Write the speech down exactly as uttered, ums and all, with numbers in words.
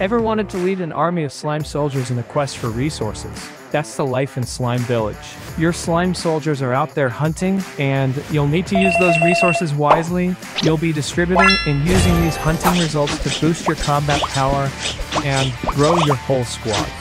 Ever wanted to lead an army of slime soldiers in a quest for resources? That's the life in Slime Village. Your slime soldiers are out there hunting, and you'll need to use those resources wisely. You'll be distributing and using these hunting results to boost your combat power and grow your whole squad.